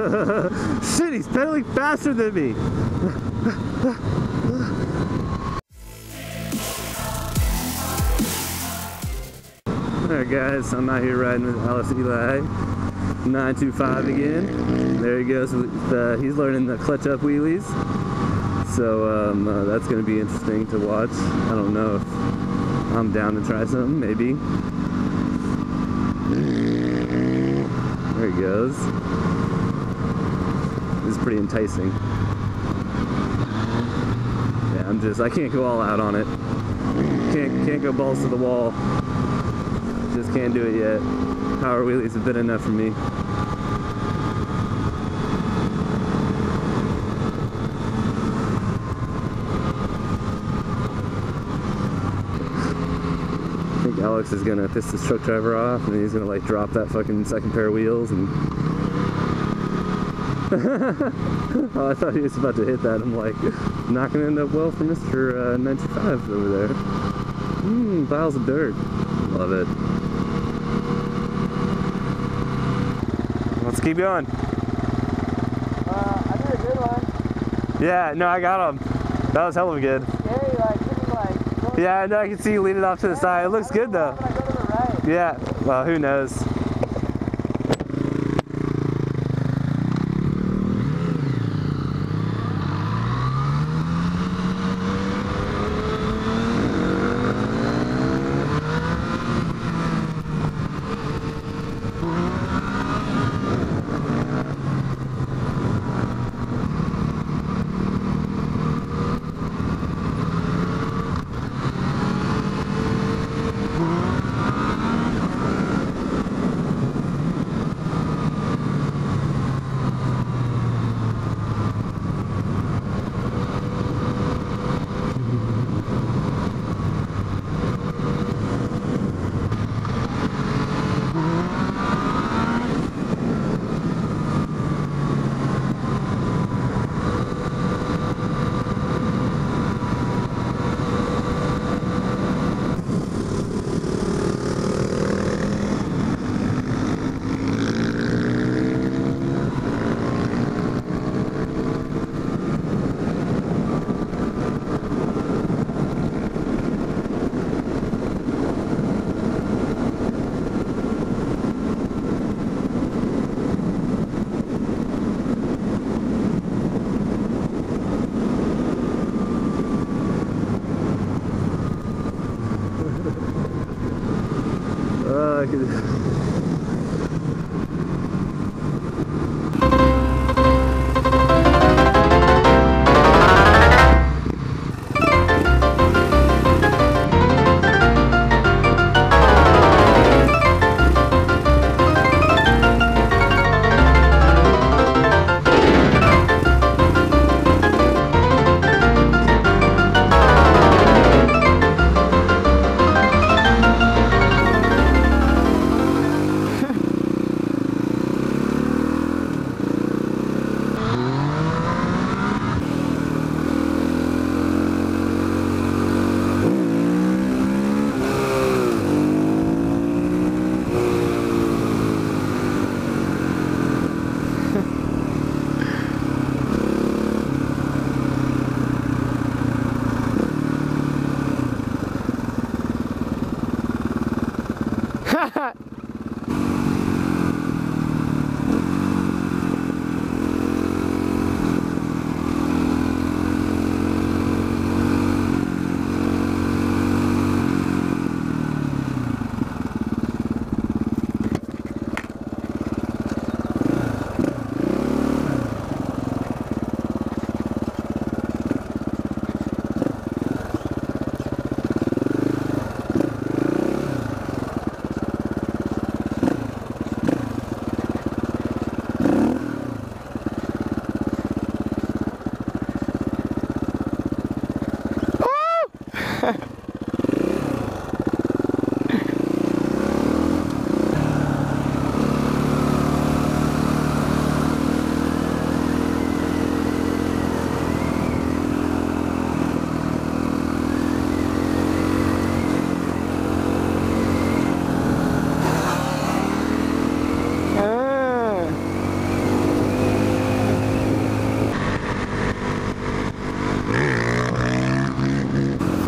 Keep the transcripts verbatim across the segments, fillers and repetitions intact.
Shit, he's pedaling faster than me. Alright guys, I'm out here riding with Alex Eli, nine two five again. There he goes, with, uh, he's learning the clutch up wheelies. So um, uh, that's going to be interesting to watch. I don't know if I'm down to try something, maybe. There he goes. This is pretty enticing. Yeah, I'm just, I can't go all out on it. Can't, can't go balls to the wall. Just can't do it yet. Power wheelies have been enough for me. I think Alex is gonna piss this truck driver off, and he's gonna like drop that fucking second pair of wheels and oh, I thought he was about to hit that. I'm like, not gonna end up well for Mister Uh, nine two five over there. Mmm, piles of dirt. Love it. Let's keep going. Uh, I did a good one. Yeah, no, I got him. That was hell of a good. Scary, like, even like. Yeah, I know, I can see you leaning off to the yeah, side. It looks good though. When I go to the right. Yeah, well, who knows? I could...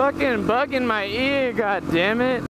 fucking bugging my ear, god damn it.